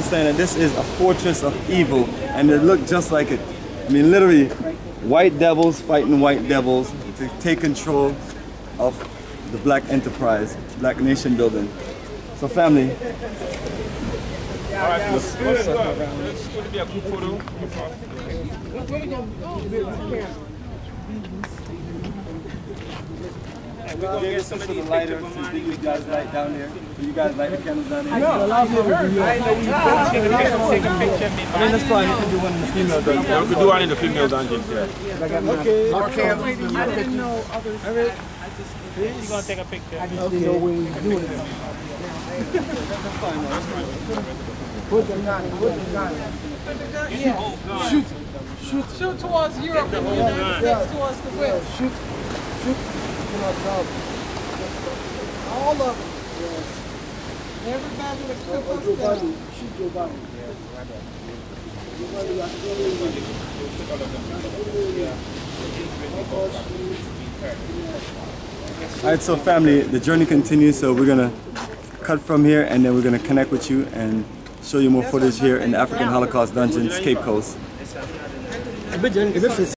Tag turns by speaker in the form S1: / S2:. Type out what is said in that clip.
S1: understand that this is a fortress of evil, and it looked just like it. I mean, literally, white devils fighting white devils to take control of the black enterprise, black nation building. So family.
S2: Alright, let's go to be a group photo. We're going to get some of these lighters to you guys light down there. Do you guys light the candles down there?
S1: No,
S2: Take a picture.
S1: I mean, that's fine. You can do one in the female dungeon.
S2: Yeah, we could do one in the female dungeon.
S1: Okay.
S3: I didn't know others.
S2: You're going to take a picture.
S3: I just didn't know where we were doing it. Put the gun. Yeah. Shoot towards Europe and the United States towards the west. Shoot. All of them. Yes. Everybody that clip us down. Shoot your body.
S1: Alright, so family, the journey continues, so we're gonna cut from here and then we're gonna connect with you and show you more footage here in the African Holocaust dungeons, Cape Coast.